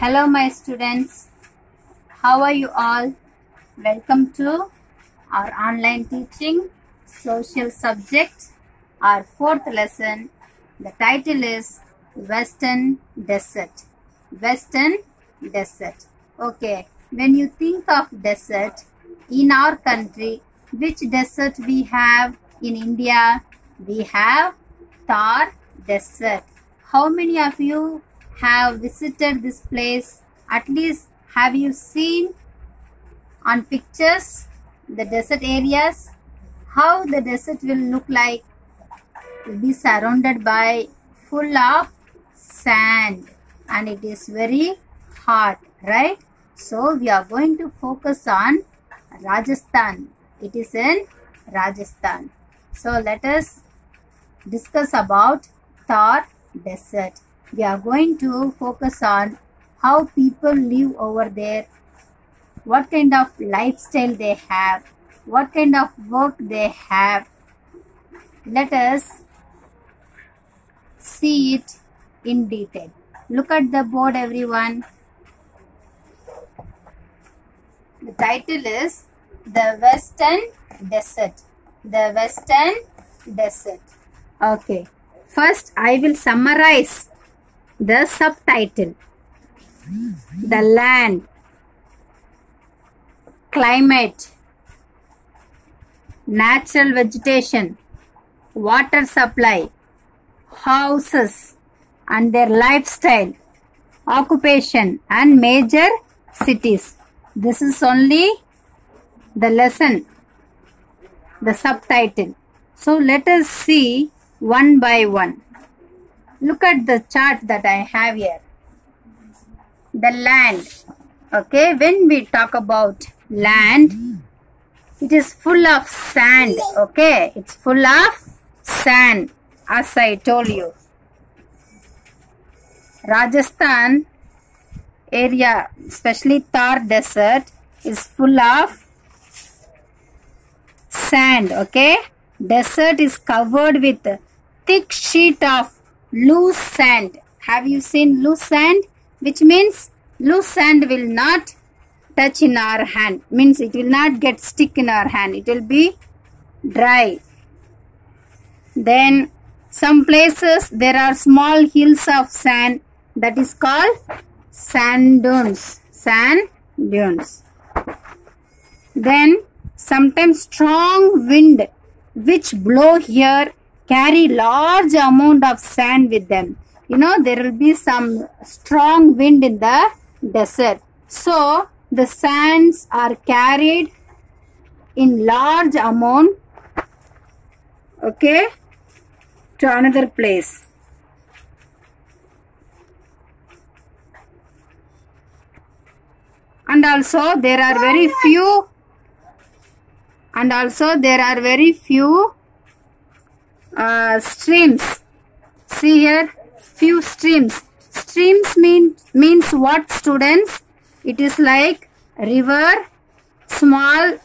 Hello my students, how are you all? Welcome to our online teaching social subject, our fourth lesson. The title is Western Desert. Western Desert. Okay, when you think of desert in our country, which desert we have in India? We have Thar Desert. How many of you have visited this place? At least have you seen on pictures the desert areas? How the desert will look like? It will be surrounded by full of sand and it is very hot, right? So we are going to focus on Rajasthan. It is in Rajasthan. So let us discuss about Thar Desert. We are going to focus on how people live over there, what kind of lifestyle they have, what kind of work they have. Let us see it in detail. Look at the board, everyone. The title is The Western Desert. The Western Desert. Okay. First, I will summarize the subtitle. The land, climate, natural vegetation, water supply, houses and their lifestyle, occupation and major cities. This is only the lesson, the subtitle. So let us see one by one. Look at the chart that I have here. The land. Okay, when we talk about land, it is full of sand. Okay, it's full of sand, as I told you. Rajasthan area, especially Thar Desert, is full of sand. Okay, desert is covered with a thick sheet of loose sand. Have you seen loose sand? Which means loose sand will not touch in our hand. Means it will not get stick in our hand. It will be dry. Then some places there are small hills of sand. That is called sand dunes. Sand dunes. Then sometimes strong wind which blow here carry large amount of sand with them. You know, there will be some strong wind in the desert. So the sands are carried in large amount, okay, to another place. And also there are very few streams. See here, few streams. Streams means what, students? It is like river, small,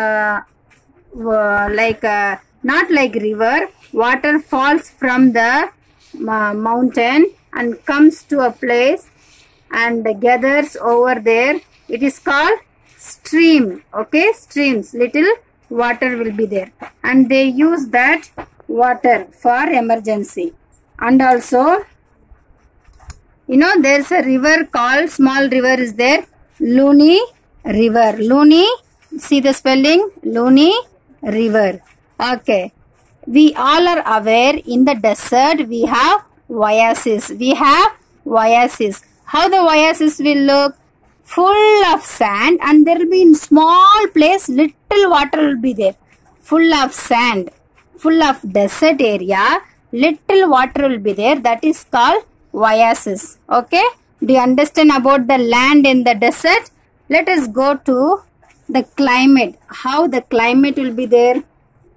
not like river. Water falls from the mountain and comes to a place and gathers over there. It is called stream. Okay, streams. Little water will be there and they use that water for emergency. And also, you know, there's a river called, small river is there, Luni River. Luni, see the spelling? Luni River. Okay. We all are aware in the desert we have oasis. We have oasis. How the oasis will look? Full of sand and there will be in small place little water will be there. Full of sand. Full of desert area, little water will be there. That is called oasis. Okay, do you understand about the land in the desert? Let us go to the climate. How the climate will be there?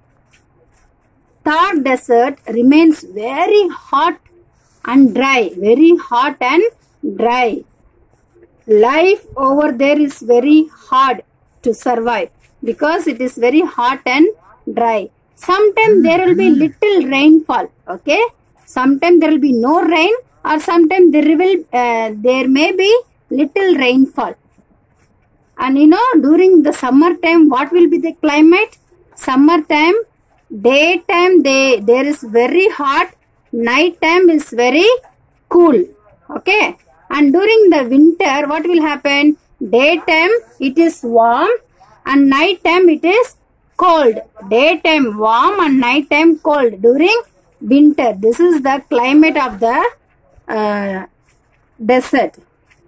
Thar Desert remains very hot and dry. Very hot and dry. Life over there is very hard to survive because it is very hot and dry. Sometimes there will be little rainfall. Okay, sometimes there will be no rain or sometimes there may be little rainfall. And during the summertime, what will be the climate? Summertime, daytime there is very hot, nighttime is very cool. Okay. And during the winter, what will happen? Daytime it is warm and nighttime it is cold. Daytime warm and nighttime cold during winter. This is the climate of the desert.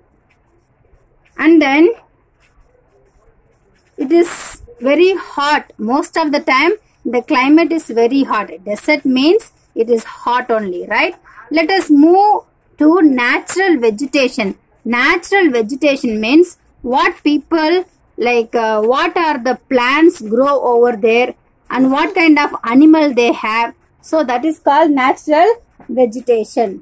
And then it is very hot. Most of the time the climate is very hot. Desert means it is hot only, right? Let us move to natural vegetation. Natural vegetation means what people like, what are the plants grow over there and what kind of animal they have. So that is called natural vegetation.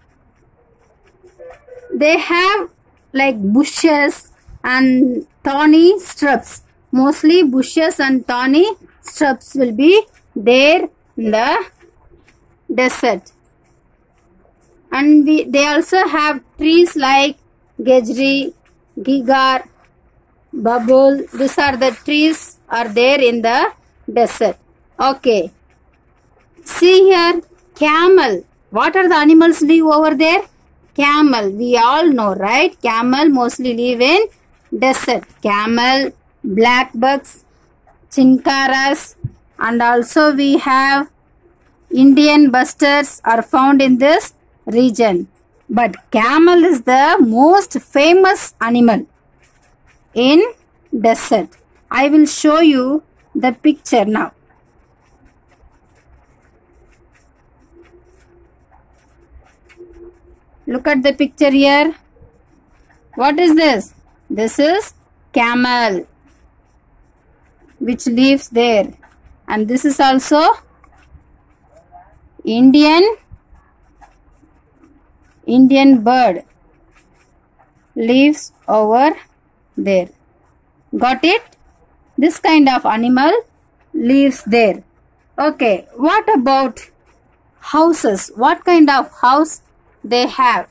They have like bushes and thorny shrubs. Mostly bushes and thorny shrubs will be there in the desert. And they also have trees like gejri, gigar, babul. These are the trees are there in the desert. Okay. See here, camel. What are the animals live over there? Camel. We all know, right? Camel mostly live in desert. Camel, black bucks, chinkaras, and also we have Indian bustards are found in this region. But camel is the most famous animal in desert. I will show you the picture now. Look at the picture here. What is this? This is camel which lives there. And this is also Indian bird lives over there. Got it? This kind of animal lives there. Okay, what about houses? What kind of house they have?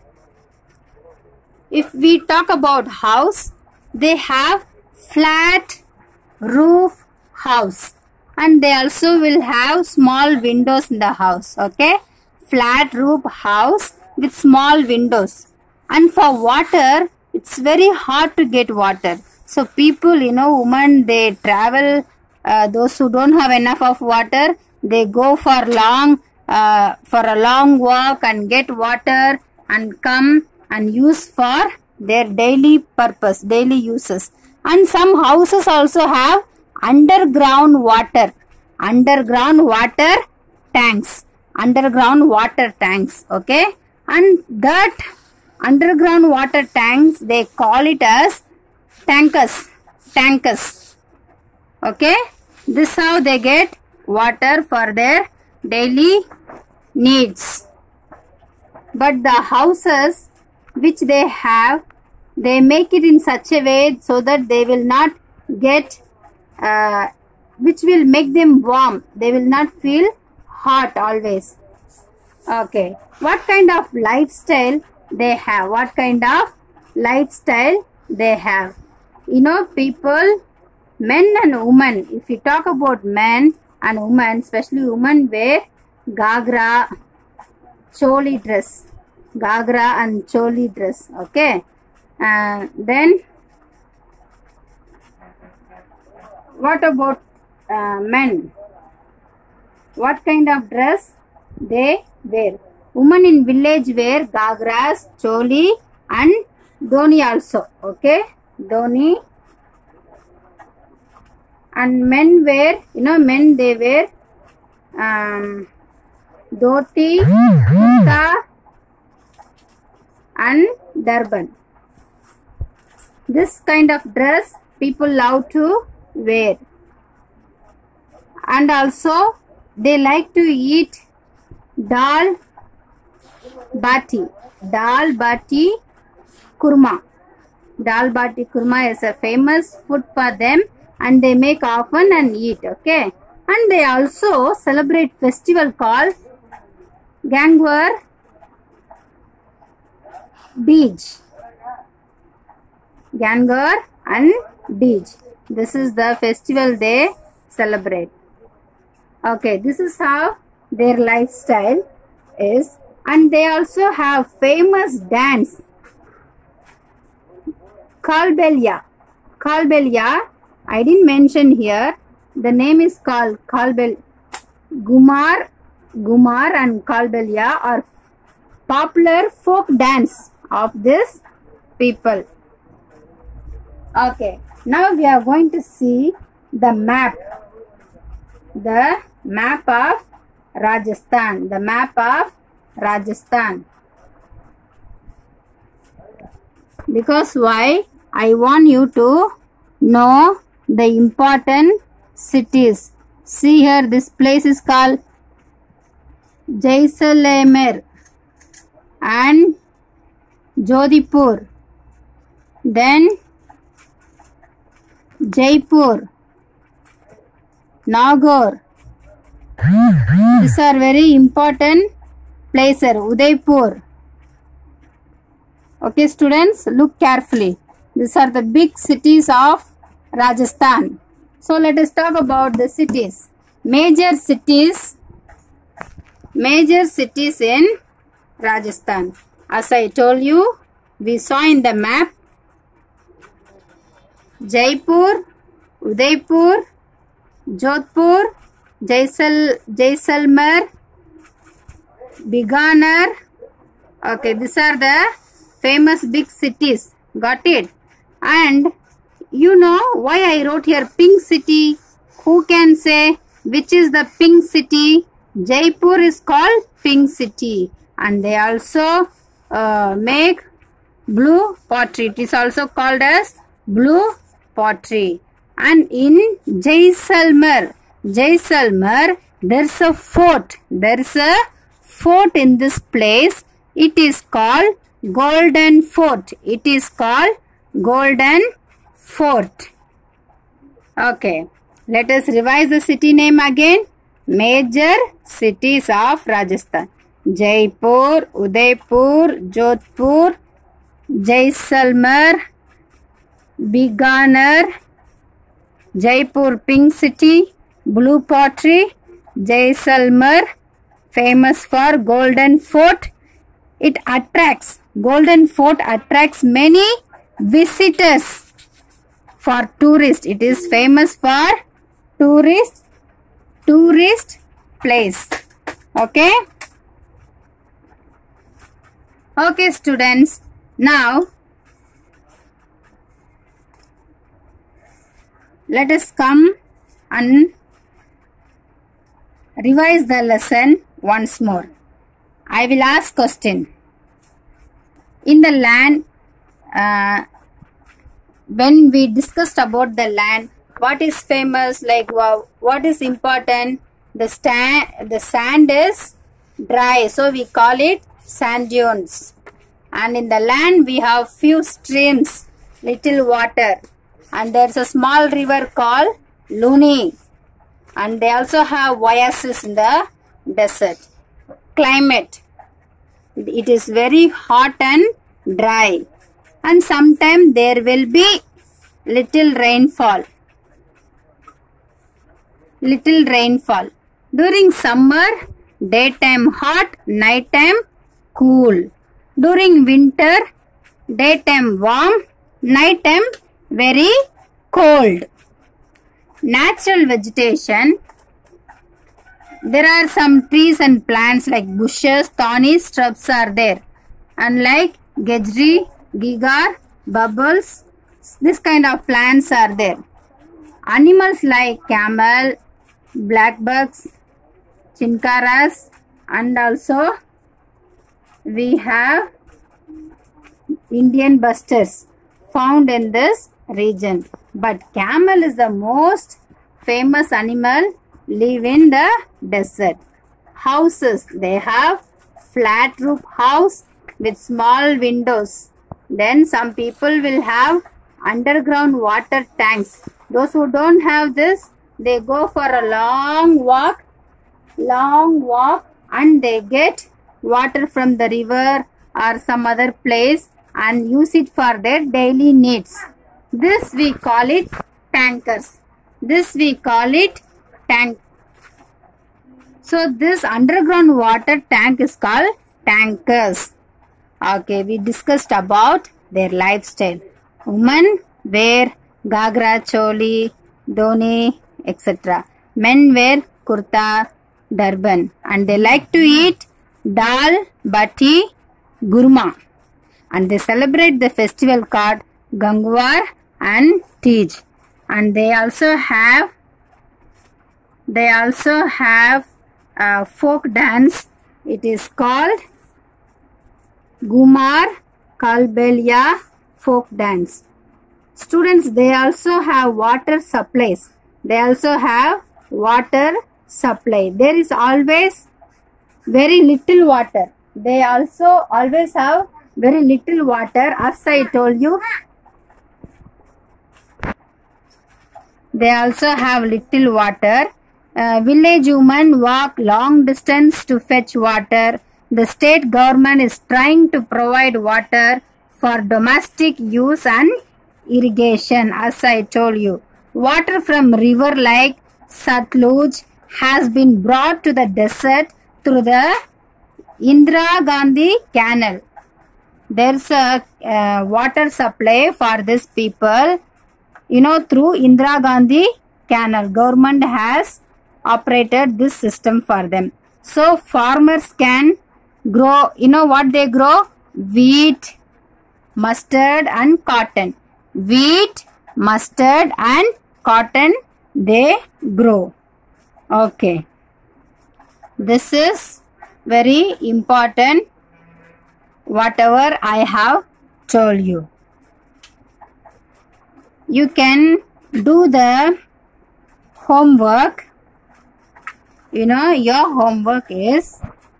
If we talk about house, they have flat roof house, and they also will have small windows in the house. Okay, flat roof house with small windows. And for water, it's very hard to get water. So people, women, they travel. Those who don't have enough of water, they go for a long walk and get water and come and use for their daily purpose, daily uses. And some houses also have underground water tanks. Okay, and that underground water tanks, they call it as tankers. Okay, this is how they get water for their daily needs. But the houses which they have, they make it in such a way so that they will not get which will make them warm. They will not feel hot always. Okay, what kind of lifestyle they have? People, men and women. If you talk about men and women, especially women wear gagra, choli dress. Gagra and choli dress. Okay. Then what about men? What kind of dress they wear? Women in village wear gagras, choli and dhoni also. Okay, dhoni. And men wear, men they wear dhoti, kurta and turban. This kind of dress people love to wear. And also they like to eat dal bati kurma. Dal bati kurma is a famous food for them, and they make often and eat. Okay, and they also celebrate festival called Gangwar Beej. Gangar and Deej. This is the festival they celebrate. Okay, this is how their lifestyle is, and they also have famous dance, Kalbelia. Kalbelia, I didn't mention here. The name is called Kalbel. Gumar and Kalbelia are popular folk dance of this people. Okay, now we are going to see the map. The map of Rajasthan. The map of Rajasthan. Because why? I want you to know the important cities. See here, this place is called Jaisalmer and Jodhpur. Then Jaipur, Nagaur. These are very important places. Udaipur. Okay, students, look carefully. These are the big cities of Rajasthan. So let us talk about the cities. Major cities in Rajasthan. As I told you, we saw in the map Jaipur, Udaipur, Jodhpur, Jaisalmer, Bikaner. Okay, these are the famous big cities. Got it? And you know why I wrote here pink city? Who can say which is the pink city? Jaipur is called pink city, and they also make blue pottery. It is also called as blue pottery. And in Jaisalmer, there's a fort. There is a fort in this place. It is called Golden Fort. It is called Golden Fort. Okay, let us revise the city name again. Major cities of Rajasthan: Jaipur, Udaipur, Jodhpur, Jaisalmer, Bikaner, Jaipur pink city, blue pottery, Jaisalmer famous for Golden Fort. It attracts, Golden Fort attracts many visitors for tourists. It is famous for tourist place. Okay. Okay, students. Now let us come and revise the lesson once more. I will ask question. In the land, when we discussed about the land, what is famous, like what is important? The sand is dry, so we call it sand dunes. And in the land we have few streams, little water, and there's a small river called Luni, and they also have oases in the desert. Climate, it is very hot and dry, and sometimes there will be little rainfall. During summer, daytime hot, nighttime cool. During winter, daytime warm, nighttime very cold. Natural vegetation, there are some trees and plants like bushes, thorny shrubs are there, and like gejri, gigar, bubbles, this kind of plants are there. Animals like camel, blackbucks, chinkaras, and also we have Indian busters found in this region. But camel is the most famous animal, live in the desert. Houses, they have flat roof house with small windows. Then some people will have underground water tanks. Those who don't have this, they go for a long walk and they get water from the river or some other place, and use it for their daily needs. This we call it tankers. This we call it tank. So this underground water tank is called tankers. Okay, we discussed about their lifestyle. Women wear gagra, choli, dhoni, etc. Men wear kurta, turban, and they like to eat dal, bati, gurma, and they celebrate the festival called Gangwar and Tej, and they also have folk dance. It is called Gumar Kalbelia folk dance. Students, they also have water supplies. There is always very little water. They also always have very little water. As I told you, they also have little water. Village women walk long distance to fetch water. The state government is trying to provide water for domestic use and irrigation. As I told you, water from river like Satluj has been brought to the desert through the Indira Gandhi Canal. There's a water supply for these people, through Indira Gandhi Canal. Government has operated this system for them. So farmers can grow, what they grow? Wheat, mustard and cotton. Wheat, mustard and cotton they grow. Okay. This is very important, whatever I have told you. You can do the homework. Your homework is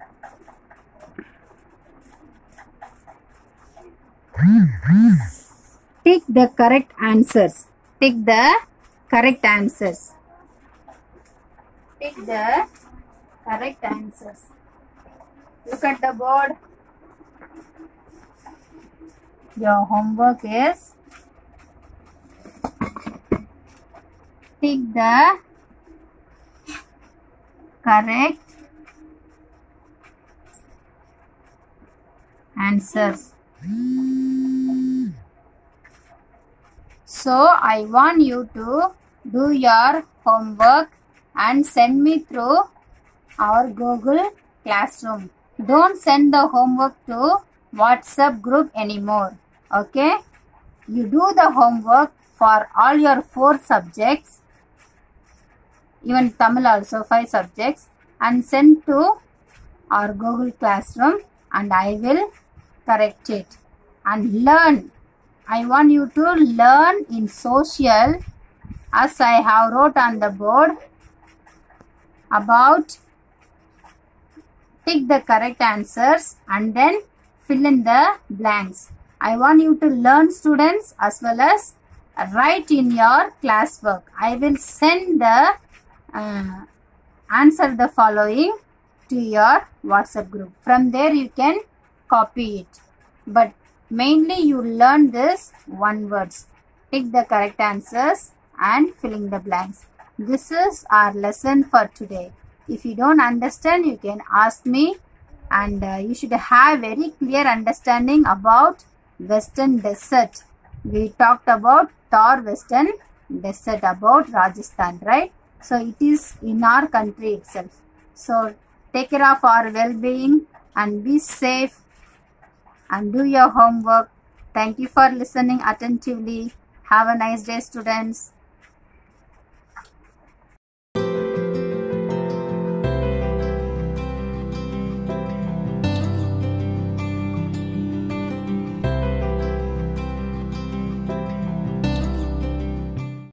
pick the correct answers. Pick the correct answers. Pick the correct answers. Look at the board. Your homework is pick the correct answers. So I want you to do your homework and send me through our Google Classroom. Don't send the homework to WhatsApp group anymore. Okay? You do the homework for all your 4 subjects, even Tamil also 5 subjects, and send to our Google Classroom, and I will correct it. And learn. I want you to learn in social, as I have wrote on the board, about pick the correct answers and then fill in the blanks. I want you to learn, students, as well as write in your classwork. I will send the answer the following to your WhatsApp group. From there you can copy it. But mainly you learn this one words. Pick the correct answers and filling the blanks. This is our lesson for today. If you don't understand, you can ask me, and you should have very clear understanding about Western Desert. We talked about Thar Western Desert, about Rajasthan, right? So it is in our country itself. So take care of our well-being and be safe and do your homework. Thank you for listening attentively. Have a nice day, students.